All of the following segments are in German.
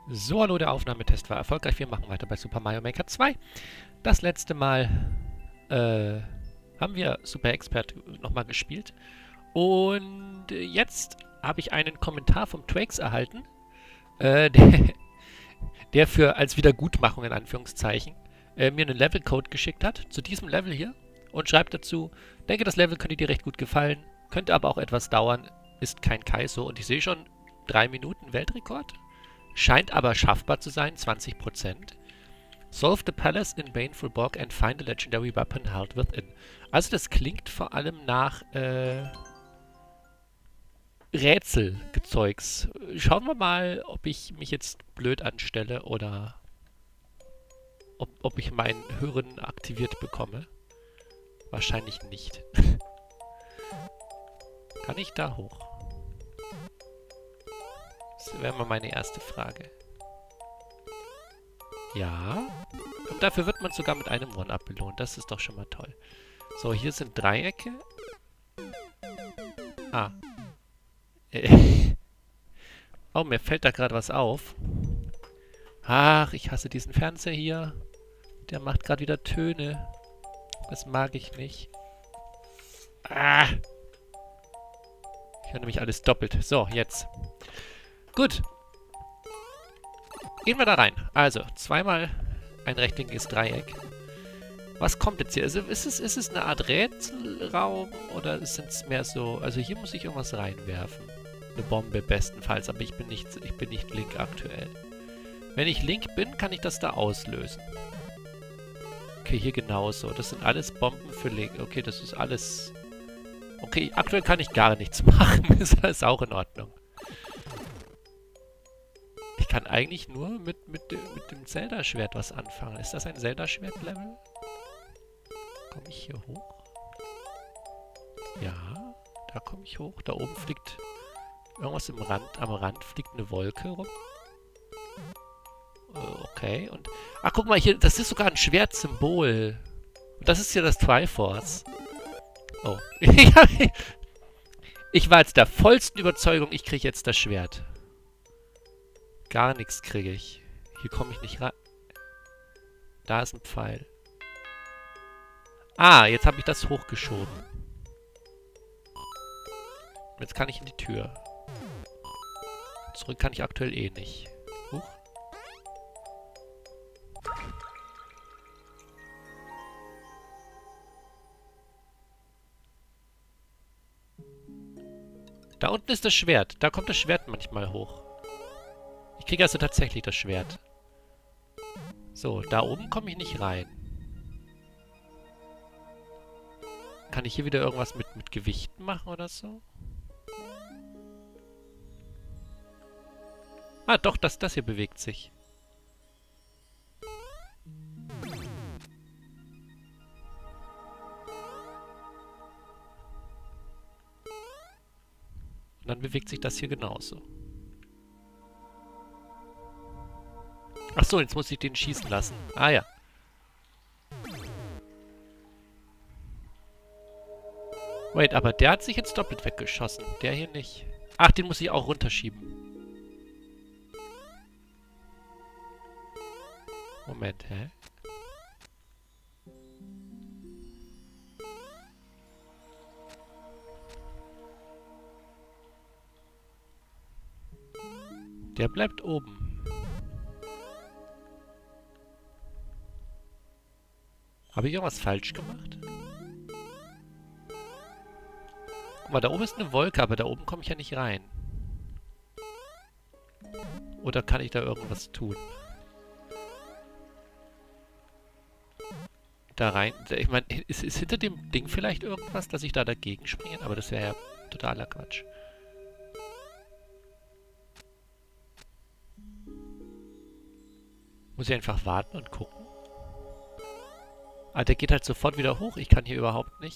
So, hallo, der Aufnahmetest war erfolgreich. Wir machen weiter bei Super Mario Maker 2. Das letzte Mal haben wir Super Expert nochmal gespielt. Und jetzt habe ich einen Kommentar vom Twax erhalten, äh, der, der für als Wiedergutmachung in Anführungszeichen mir einen Levelcode geschickt hat zu diesem Level hier und schreibt dazu: Denke, das Level könnte dir recht gut gefallen, könnte aber auch etwas dauern, ist kein Kaizo. Und ich sehe schon 3 Minuten Weltrekord. Scheint aber schaffbar zu sein, 20%. Solve the palace in Baneful Bog and find a legendary weapon held within. Also das klingt vor allem nach Rätselgezeugs. Schauen wir mal, ob ich mich jetzt blöd anstelle oder ob ich mein Hören aktiviert bekomme. Wahrscheinlich nicht. Kann ich da hoch? Das wäre mal meine erste Frage. Ja. Und dafür wird man sogar mit einem One-Up belohnt. Das ist doch schon mal toll. So, hier sind Dreiecke. Ah. Oh, mir fällt da gerade was auf. Ach, ich hasse diesen Fernseher hier. Der macht gerade wieder Töne. Das mag ich nicht. Ah. Ich höre nämlich alles doppelt. So, jetzt. Gut. Gehen wir da rein. Also, zweimal ein rechteckiges Dreieck. Was kommt jetzt hier? Also, ist es eine Art Rätselraum oder sind es mehr so... Also, hier muss ich irgendwas reinwerfen. Eine Bombe bestenfalls, aber ich bin nicht Link aktuell. Wenn ich Link bin, kann ich das da auslösen. Okay, hier genauso. Das sind alles Bomben für Link. Okay, das ist alles... Okay, aktuell kann ich gar nichts machen. Ist auch in Ordnung. Ich kann eigentlich nur mit dem Zelda-Schwert was anfangen. Ist das ein Zelda-Schwert-Level? Komme ich hier hoch? Ja, da komme ich hoch. Da oben fliegt irgendwas am Rand fliegt eine Wolke rum. Okay, und... Ach, guck mal, hier, das ist sogar ein Schwertsymbol. Und das ist hier das Triforce. Oh. Ich war jetzt der vollsten Überzeugung, ich kriege jetzt das Schwert. Gar nichts kriege ich. Hier komme ich nicht rein. Da ist ein Pfeil. Ah, jetzt habe ich das hochgeschoben. Jetzt kann ich in die Tür. Zurück kann ich aktuell eh nicht. Huch. Da unten ist das Schwert. Da kommt das Schwert manchmal hoch. Ich kriege also tatsächlich das Schwert. So, da oben komme ich nicht rein. Kann ich hier wieder irgendwas mit Gewichten machen oder so? Ah, doch, das hier bewegt sich. Und dann bewegt sich das hier genauso. Ach so, jetzt muss ich den schießen lassen. Ah ja. Wait, aber der hat sich jetzt doppelt weggeschossen. Der hier nicht. Ach, den muss ich auch runterschieben. Moment, hä? Der bleibt oben. Habe ich irgendwas falsch gemacht? Guck mal, da oben ist eine Wolke, aber da oben komme ich ja nicht rein. Oder kann ich da irgendwas tun? Da rein... Ich meine, ist hinter dem Ding vielleicht irgendwas, dass ich da dagegen springe? Aber das wäre ja totaler Quatsch. Muss ich einfach warten und gucken? Ah, der geht halt sofort wieder hoch. Ich kann hier überhaupt nicht.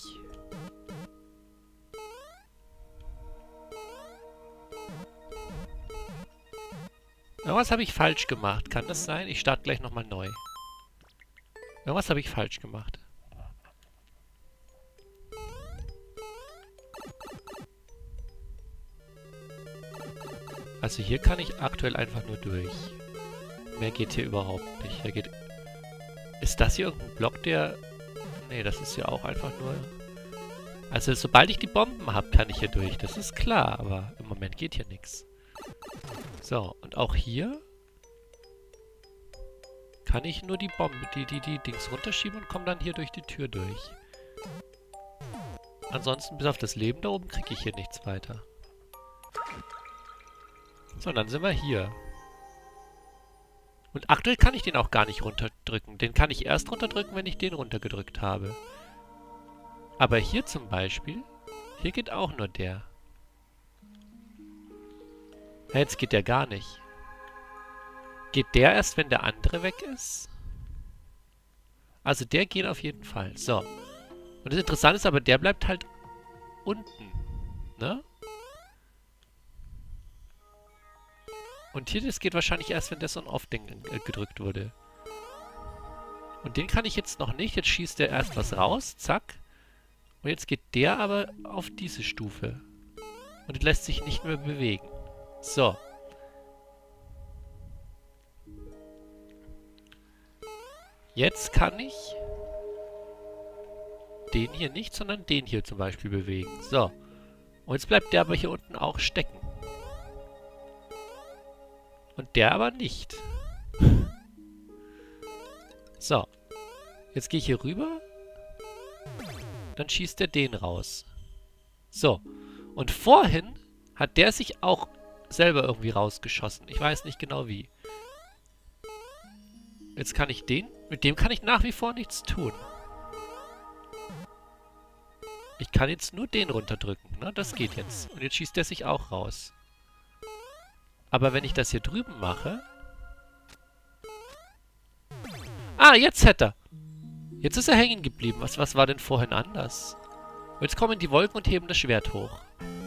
Irgendwas habe ich falsch gemacht. Kann das sein? Ich starte gleich nochmal neu. Irgendwas habe ich falsch gemacht. Also hier kann ich aktuell einfach nur durch. Mehr geht hier überhaupt nicht. Hier geht... Ist das hier irgendein Block, der... Nee, das ist ja auch einfach nur... Also, sobald ich die Bomben habe, kann ich hier durch. Das ist klar, aber im Moment geht hier nichts. So, und auch hier... kann ich nur die Bombe, die Dings runterschieben und komme dann hier durch die Tür durch. Ansonsten, bis auf das Leben da oben, kriege ich hier nichts weiter. So, dann sind wir hier. Und aktuell kann ich den auch gar nicht runterdrücken. Den kann ich erst runterdrücken, wenn ich den runtergedrückt habe. Aber hier zum Beispiel, hier geht auch nur der. Ja, jetzt geht der gar nicht. Geht der erst, wenn der andere weg ist? Also der geht auf jeden Fall. So. Und das Interessante ist aber, der bleibt halt unten. Ne? Und hier, das geht wahrscheinlich erst, wenn das On-Off-Ding gedrückt wurde. Und den kann ich jetzt noch nicht. Jetzt schießt der erst was raus. Zack. Und jetzt geht der aber auf diese Stufe. Und lässt sich nicht mehr bewegen. So. Jetzt kann ich den hier nicht, sondern den hier zum Beispiel bewegen. So. Und jetzt bleibt der aber hier unten auch stecken. Und der aber nicht. So. Jetzt gehe ich hier rüber. Dann schießt er den raus. So. Und vorhin hat der sich auch selber irgendwie rausgeschossen. Ich weiß nicht genau wie. Jetzt kann ich den... Mit dem kann ich nach wie vor nichts tun. Ich kann jetzt nur den runterdrücken, ne? Das geht jetzt. Und jetzt schießt der sich auch raus. Aber wenn ich das hier drüben mache... Ah, jetzt hätte er. Jetzt ist er hängen geblieben. Was war denn vorhin anders? Und jetzt kommen die Wolken und heben das Schwert hoch.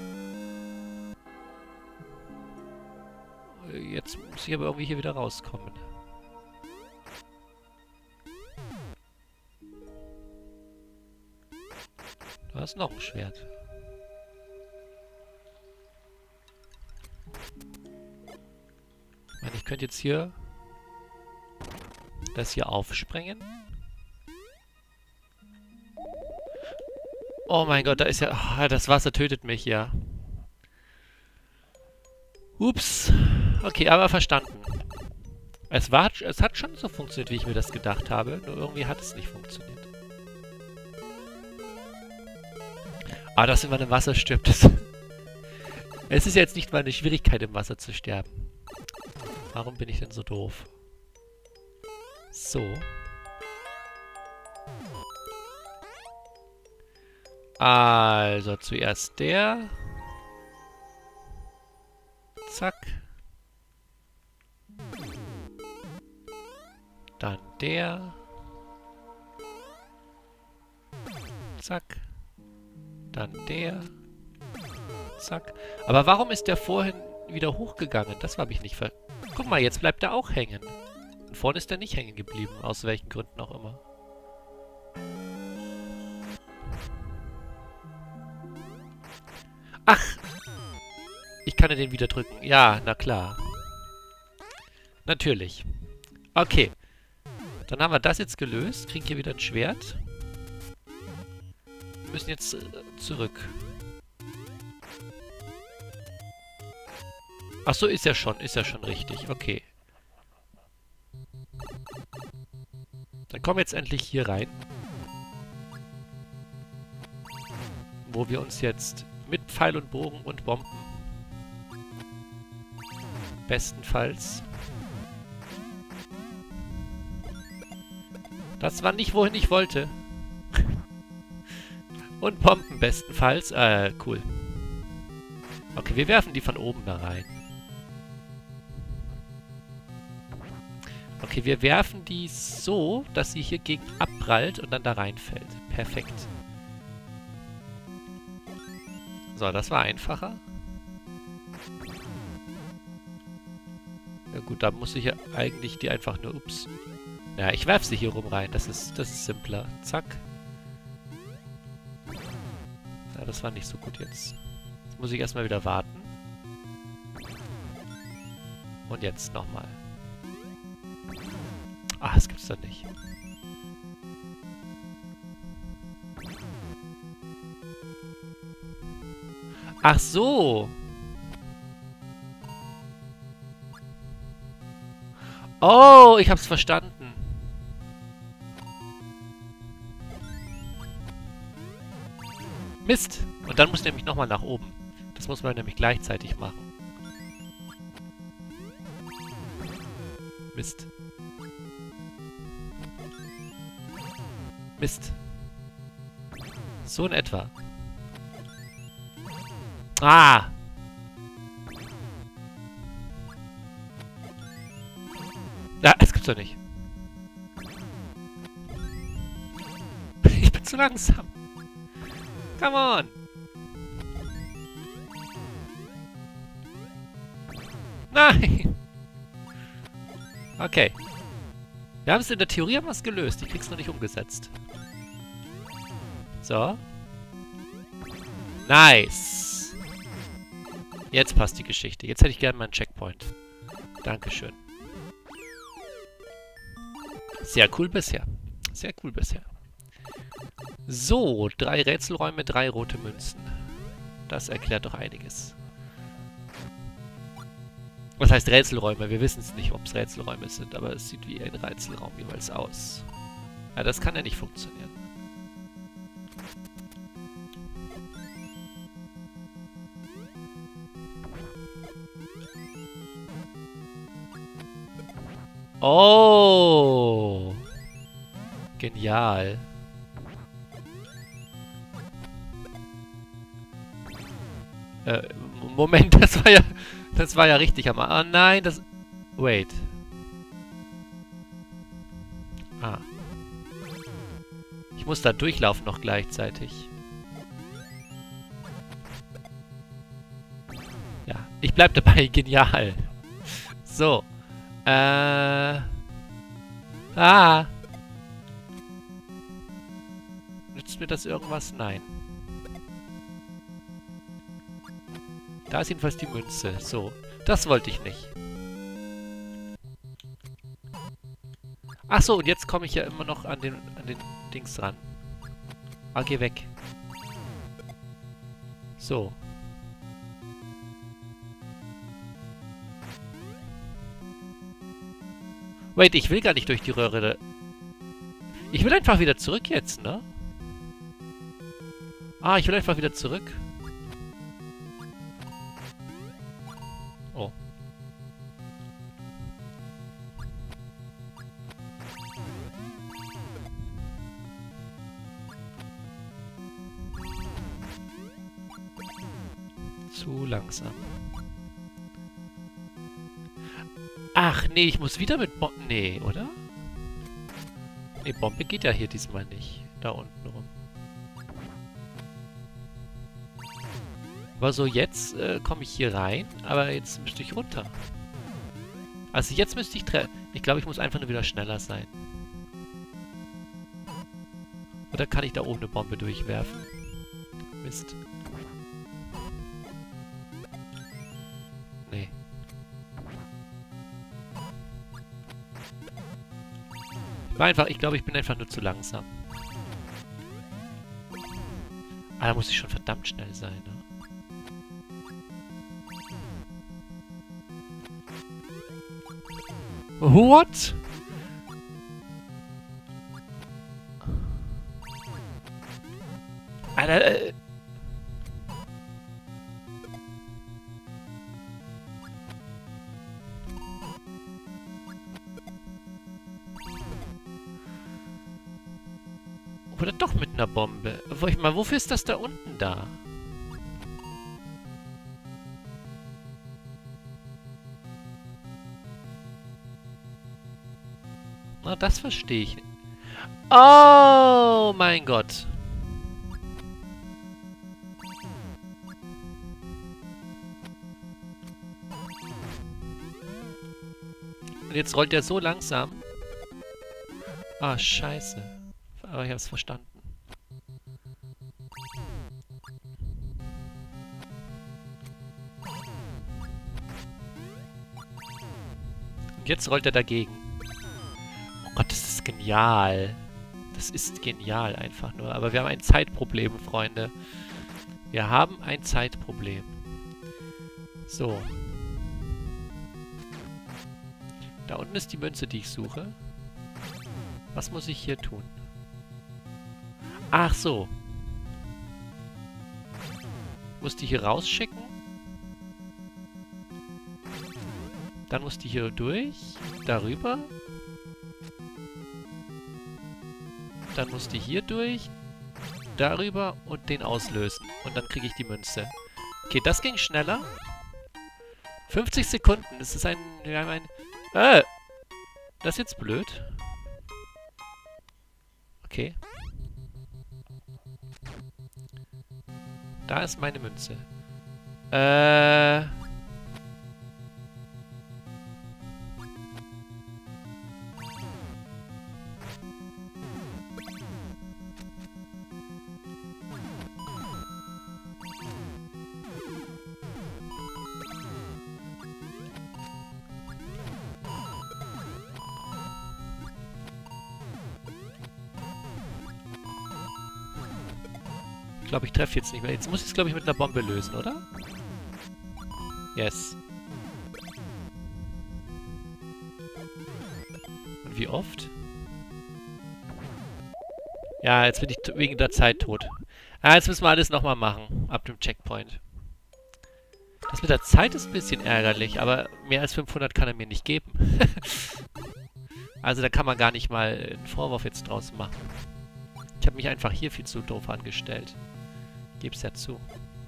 Jetzt muss ich aber irgendwie hier wieder rauskommen. Da ist noch ein Schwert. Ich meine, ich könnte jetzt hier das hier aufsprengen. Oh mein Gott, da ist ja... Oh, das Wasser tötet mich, ja. Ups. Okay, aber verstanden. Es hat schon so funktioniert, wie ich mir das gedacht habe. Nur irgendwie hat es nicht funktioniert. Ah, dass wenn man im Wasser stirbt. Es ist jetzt nicht mal eine Schwierigkeit, im Wasser zu sterben. Warum bin ich denn so doof? So. Also, zuerst der. Zack. Dann der. Zack. Dann der. Zack. Aber warum ist der vorhin wieder hochgegangen? Das habe ich nicht ver... Guck mal, jetzt bleibt er auch hängen. Und vorne ist er nicht hängen geblieben. Aus welchen Gründen auch immer. Ach! Ich kann den wieder drücken. Ja, na klar. Natürlich. Okay. Dann haben wir das jetzt gelöst. Kriegen hier wieder ein Schwert. Wir müssen jetzt zurück. Ach so, ist ja schon richtig. Okay. Dann kommen wir jetzt endlich hier rein. Wo wir uns jetzt mit Pfeil und Bogen und Bomben bestenfalls... Das war nicht, wohin ich wollte. Und Bomben bestenfalls. Cool. Okay, wir werfen die von oben da rein. Okay, wir werfen die so, dass sie hier gegen abprallt und dann da reinfällt. Perfekt. So, das war einfacher. Ja gut, da muss ich ja eigentlich die einfach nur... Ups. Ja, ich werfe sie hier rum rein. Das ist simpler. Zack. Ja, das war nicht so gut jetzt. Jetzt muss ich erstmal wieder warten. Und jetzt nochmal. Ah, das gibt's doch nicht. Ach so. Oh, ich hab's verstanden. Mist. Und dann muss nämlich nochmal nach oben. Das muss man nämlich gleichzeitig machen. Mist. Mist. So in etwa. Ah! Ja, das gibt's doch nicht. Ich bin zu langsam. Come on! Nein! Okay. Wir haben es in der Theorie haben wir's gelöst. Ich krieg's noch nicht umgesetzt. So. Nice! Jetzt passt die Geschichte. Jetzt hätte ich gerne meinen Checkpoint. Dankeschön. Sehr cool bisher. Sehr cool bisher. So, 3 Rätselräume, 3 rote Münzen. Das erklärt doch einiges. Was heißt Rätselräume? Wir wissen es nicht, ob es Rätselräume sind, aber es sieht wie ein Rätselraum jeweils aus. Ja, das kann ja nicht funktionieren. Oh! Genial. Moment, das war ja richtig am Anfang. Oh nein, das... Wait. Ah. Ich muss da durchlaufen noch gleichzeitig. Ja, ich bleib dabei. Genial. So. Nützt mir das irgendwas? Nein. Da ist jedenfalls die Münze. So. Das wollte ich nicht. Ach so, und jetzt komme ich ja immer noch an den Dings ran. Ah, geh weg. So. Wait, ich will gar nicht durch die Röhre. Ich will einfach wieder zurück jetzt, ne? Ah, ich will einfach wieder zurück. Oh. Zu langsam. Ach, nee, ich muss wieder mit Bombe... Nee, oder? Nee, Bombe geht ja hier diesmal nicht. Da unten rum. Aber so, jetzt komme ich hier rein, aber jetzt müsste ich runter. Also jetzt müsste ich ich glaube, ich muss einfach nur wieder schneller sein. Oder kann ich da oben eine Bombe durchwerfen? Mist. Nee. Ich glaube, ich bin einfach nur zu langsam. Ah, da muss ich schon verdammt schnell sein, ne? What? Alter, Oder doch mit einer Bombe. Wofür ist das da unten da? Na, das verstehe ich. Oh mein Gott. Und jetzt rollt er so langsam. Ah, scheiße. Aber ich hab's verstanden. Und jetzt rollt er dagegen. Oh ist genial. Das ist genial einfach nur. Aber wir haben ein Zeitproblem, Freunde. Wir haben ein Zeitproblem. So. Da unten ist die Münze, die ich suche. Was muss ich hier tun? Ach so. Ich muss die hier rausschicken. Dann muss die hier durch. Darüber. Dann muss die hier durch. Darüber und den auslösen. Und dann kriege ich die Münze. Okay, das ging schneller. 50 Sekunden. Das ist ein... Wir haben ein... das ist jetzt blöd. Okay. Da ist meine Münze. Ich glaube, ich treffe jetzt nicht mehr. Jetzt muss ich es, glaube ich, mit einer Bombe lösen, oder? Yes. Und wie oft? Ja, jetzt bin ich wegen der Zeit tot. Ah, jetzt müssen wir alles nochmal machen. Ab dem Checkpoint. Das mit der Zeit ist ein bisschen ärgerlich, aber mehr als 500 kann er mir nicht geben. Also da kann man gar nicht mal einen Vorwurf jetzt draus machen. Ich habe mich einfach hier viel zu doof angestellt. Geb's ja zu.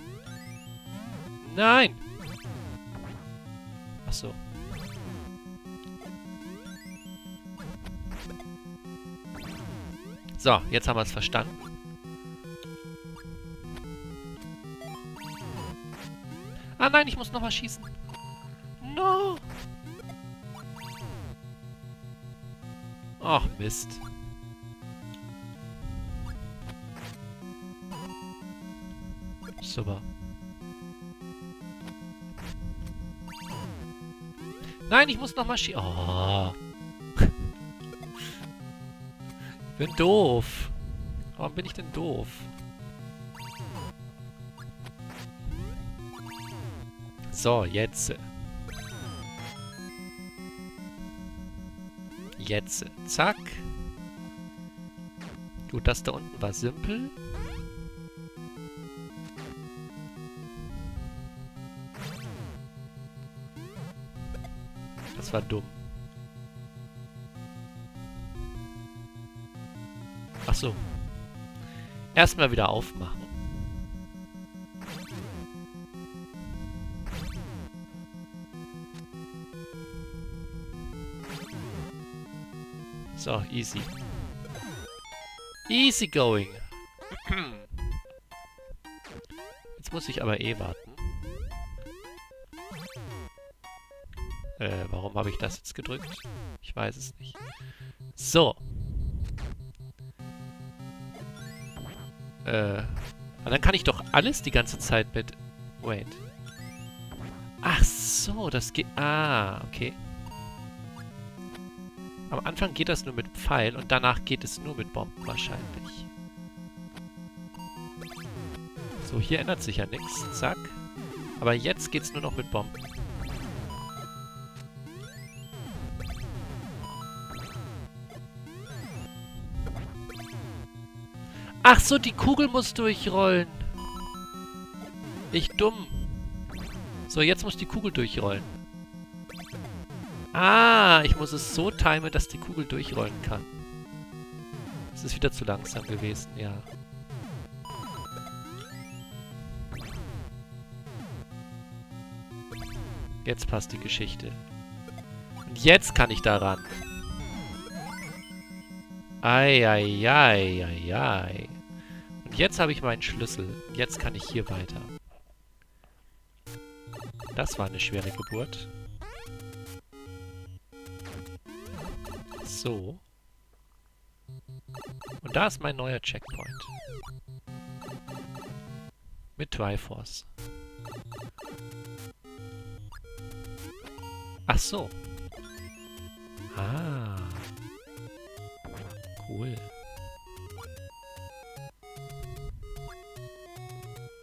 Nein! Ach so. So, jetzt haben wir es verstanden. Ah nein, ich muss nochmal schießen. No! Ach, Mist. Super. Nein, ich muss nochmal schießen. Oh. Ich bin doof. Warum bin ich denn doof? So, jetzt. Jetzt. Zack. Gut, das da unten war simpel. Das war dumm. Ach so. Erstmal wieder aufmachen. So, easy. Easy going. Jetzt muss ich aber eh warten. Warum habe ich das jetzt gedrückt? Ich weiß es nicht. So. Und dann kann ich doch alles die ganze Zeit mit... Wait. Ach so, das geht... Ah, okay. Am Anfang geht das nur mit Pfeil und danach geht es nur mit Bomben wahrscheinlich. So, hier ändert sich ja nichts. Zack. Aber jetzt geht's nur noch mit Bomben. Ach so, die Kugel muss durchrollen. Ich dumm. So, jetzt muss die Kugel durchrollen. Ah, ich muss es so timen, dass die Kugel durchrollen kann. Das ist wieder zu langsam gewesen, ja. Jetzt passt die Geschichte. Und jetzt kann ich daran. Ei. Und jetzt habe ich meinen Schlüssel. Jetzt kann ich hier weiter. Das war eine schwere Geburt. So. Und da ist mein neuer Checkpoint. Mit Triforce. Ach so. Ah.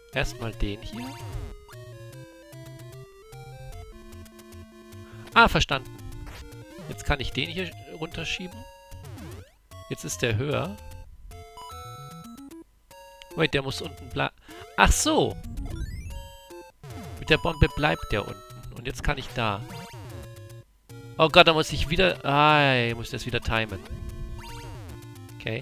Erstmal den hier. Ah, verstanden. Jetzt kann ich den hier runterschieben. Jetzt ist der höher. Wait, der muss unten bleiben. Ach so! Mit der Bombe bleibt der unten. Und jetzt kann ich da. Oh Gott, da muss ich wieder... Ah, ich muss das wieder timen. Okay.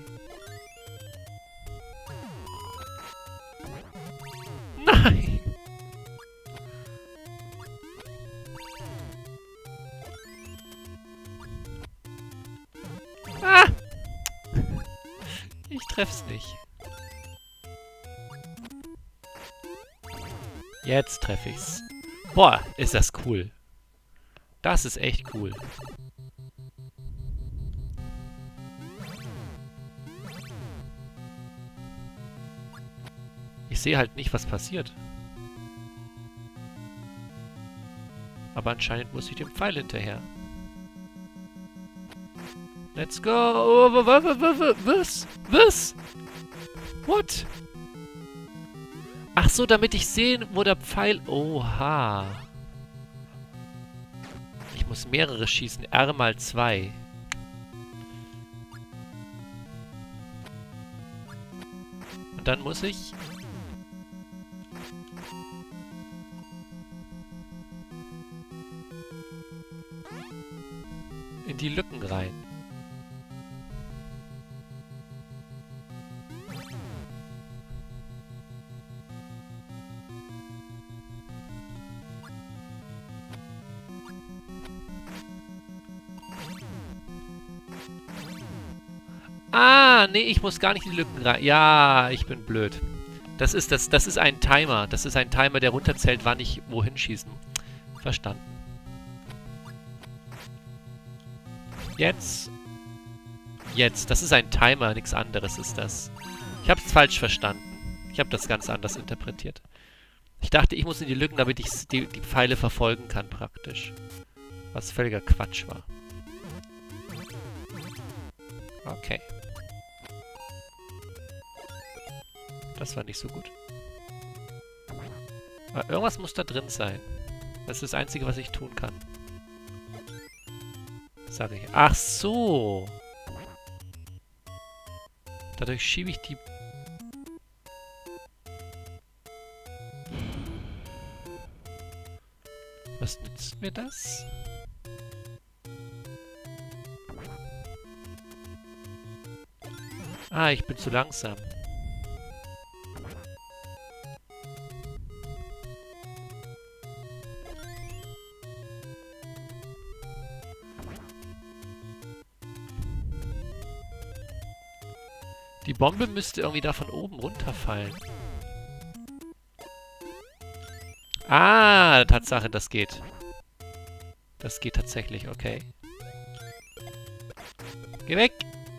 Nein! Ah! Ich treff's nicht. Jetzt treffe ich's. Boah, ist das cool. Das ist echt cool. Ich sehe halt nicht, was passiert. Aber anscheinend muss ich dem Pfeil hinterher. Let's go! Oh, was? Was? What? Ach so, damit ich sehe, wo der Pfeil... Oha. Ich muss mehrere schießen. R mal 2. Und dann muss ich... in die Lücken rein. Ah, nee, ich muss gar nicht in die Lücken rein. Ja, ich bin blöd. Das ist ein Timer. Das ist ein Timer, der runterzählt, wann ich wohin schießen. Verstanden. Jetzt. Jetzt. Das ist ein Timer, nichts anderes ist das. Ich habe es falsch verstanden. Ich habe das ganz anders interpretiert. Ich dachte, ich muss in die Lücken, damit ich die Pfeile verfolgen kann, praktisch. Was völliger Quatsch war. Okay. Das war nicht so gut. Aber irgendwas muss da drin sein. Das ist das Einzige, was ich tun kann. Sage ich. Ach so! Dadurch schiebe ich die... Was nützt mir das? Ah, ich bin zu langsam. Die Bombe müsste irgendwie da von oben runterfallen. Ah, Tatsache, das geht. Das geht tatsächlich, okay. Geh weg!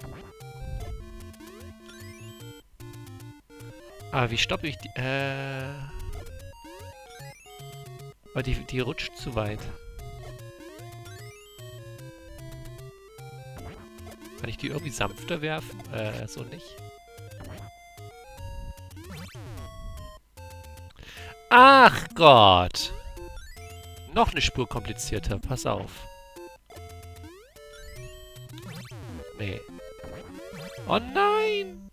Ah, wie stoppe ich die? Aber die rutscht zu weit. Kann ich die irgendwie sanfter werfen? So nicht. Ach Gott! Noch eine Spur komplizierter. Pass auf. Nee. Oh nein!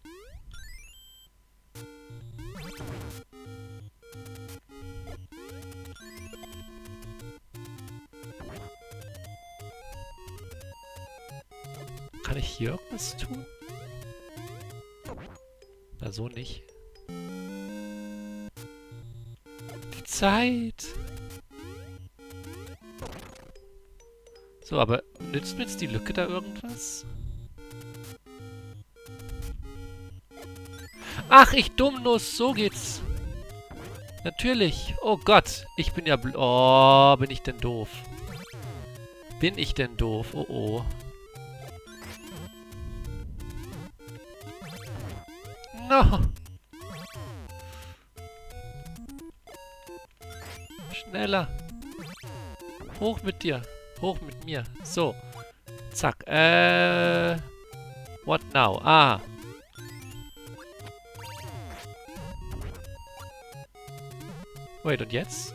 Kann ich hier irgendwas tun? Na, so nicht. Die Zeit! So, aber nützt mir jetzt die Lücke da irgendwas? Ach, ich Dummnuss, so geht's. Natürlich. Oh Gott, ich bin ja oh, bin ich denn doof. Bin ich denn doof? Oh oh. No. Schneller. Hoch mit dir. Hoch mit mir. So. Zack. What now? Ah. Wait, und jetzt?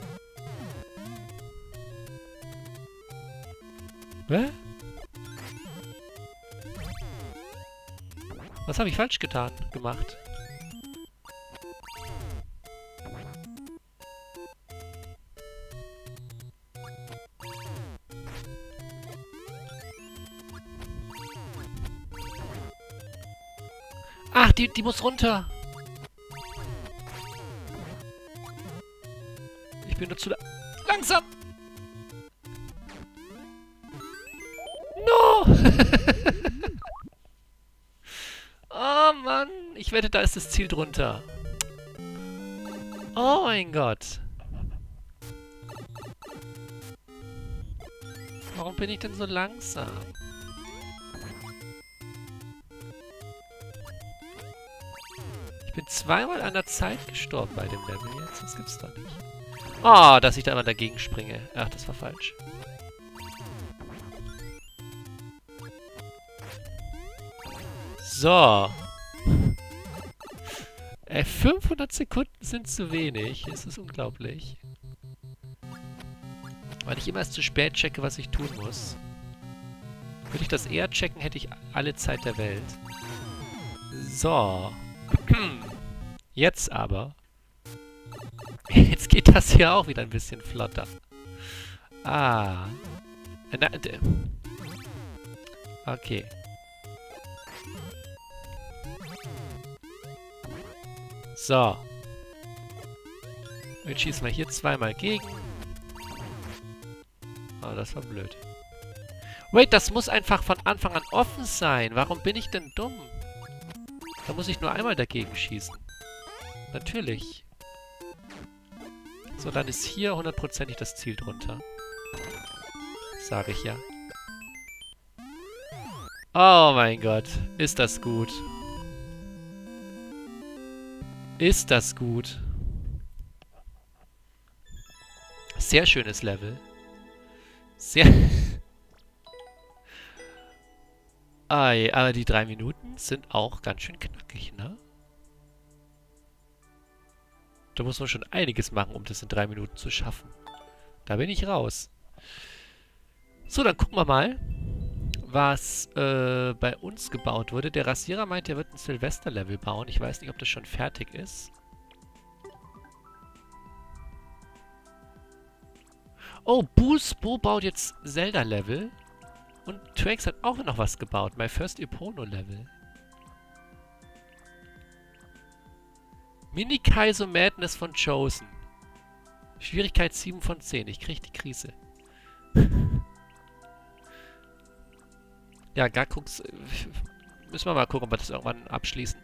Hä? Was habe ich falsch gemacht? Ach, die muss runter. Ich bin nur zu langsam. No! Oh Mann, ich wette, da ist das Ziel drunter. Oh mein Gott. Warum bin ich denn so langsam? Ich bin zweimal an der Zeit gestorben bei dem Level jetzt. Das gibt's doch nicht. Oh, dass ich da immer dagegen springe. Ach, das war falsch. So. 500 Sekunden sind zu wenig. Es ist unglaublich. Weil ich immer erst zu spät checke, was ich tun muss. Würde ich das eher checken, hätte ich alle Zeit der Welt. So. Jetzt aber. Jetzt geht das hier auch wieder ein bisschen flotter. Ah. Okay. So. Jetzt schießen wir hier zweimal gegen. Oh, das war blöd. Wait, das muss einfach von Anfang an offen sein. Warum bin ich denn dumm? Da muss ich nur einmal dagegen schießen. Natürlich. So, dann ist hier hundertprozentig das Ziel drunter. Sage ich ja. Oh mein Gott. Ist das gut. Ist das gut. Sehr schönes Level. Sehr... Ei, aber die 3 Minuten sind auch ganz schön knackig, ne? Da muss man schon einiges machen, um das in 3 Minuten zu schaffen. Da bin ich raus. So, dann gucken wir mal, was bei uns gebaut wurde. Der Rasierer meint, er wird ein Silvester-Level bauen. Ich weiß nicht, ob das schon fertig ist. Oh, Bo baut jetzt Zelda-Level. Und Twax hat auch noch was gebaut. My First Epona-Level. Mini-Kaizo Madness von Chosen. Schwierigkeit 7 von 10. Ich krieg die Krise. Ja, Gakuks... müssen wir mal gucken, ob wir das irgendwann abschließen.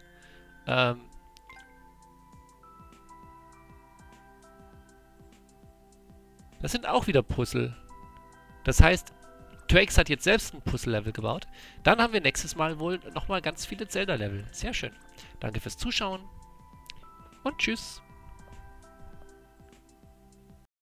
Das sind auch wieder Puzzle. Das heißt, Twax hat jetzt selbst ein Puzzle-Level gebaut. Dann haben wir nächstes Mal wohl nochmal ganz viele Zelda-Level. Sehr schön. Danke fürs Zuschauen. Und tschüss.